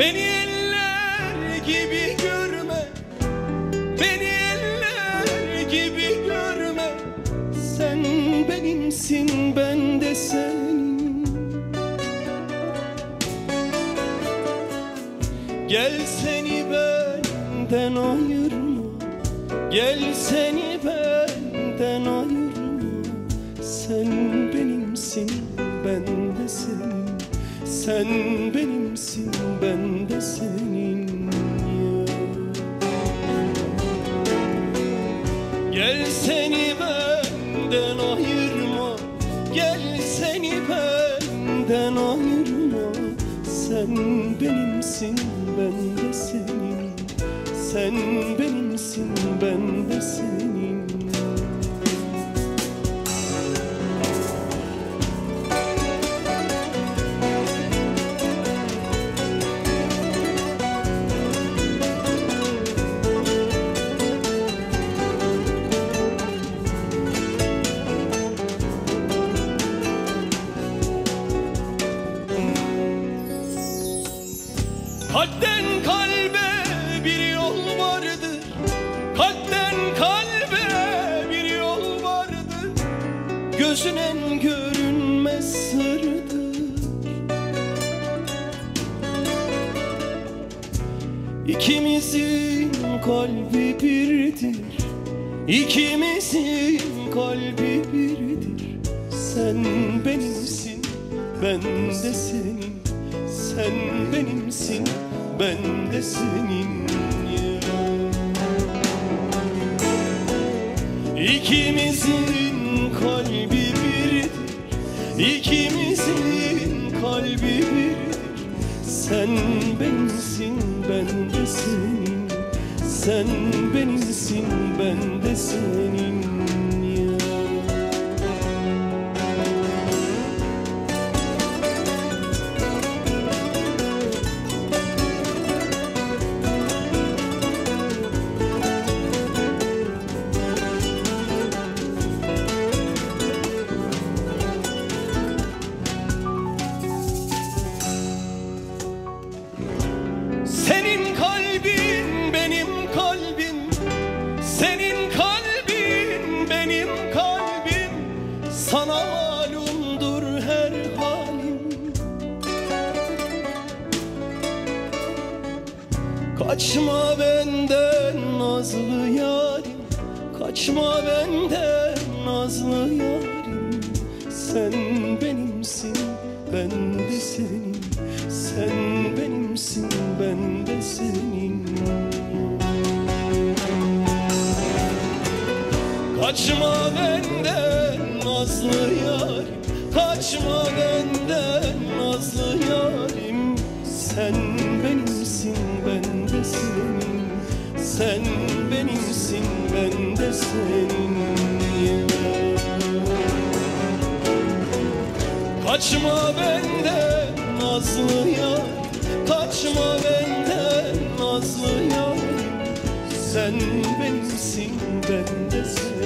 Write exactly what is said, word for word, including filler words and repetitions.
Beni eller gibi görme, beni eller gibi görme. Sen benimsin, ben de senin. Gel seni benden ayırma, gel seni benden ayırma. Sen benimsin, ben de senin. Sen benimsin, ben de senin. Gel seni benden ayırma, gel seni benden ayırma. Sen benimsin, ben de senin. Sen benimsin, ben de senin. Kalpten kalbe bir yol vardır, kalpten kalbe bir yol vardır. Gözün en görünmez sırdır. İkimizin kalbi birdir, ikimizin kalbi birdir. Sen benimsin, ben de senin. Sen benimsin, ben de senin. İkimizin kalbi birdir, ikimizin kalbi birdir. Sen benimsin, ben de senin. Sen benimsin, ben de senin. Senin kalbin benim kalbim, senin kalbin benim kalbim. Sana malumdur her halim. Kaçma benden nazlı yarim, kaçma benden nazlı yarim. Sen benimsin, ben de senin. Sen benimsin, ben de senin. Kaçma benden nazlı yarim, kaçma benden nazlı yarim. Sen benimsin, ben de senin. Sen benimsin, ben de senin. Kaçma benden nazlı yarim, kaçma benden nazlı yarim. Sen benimsin, ben de senin.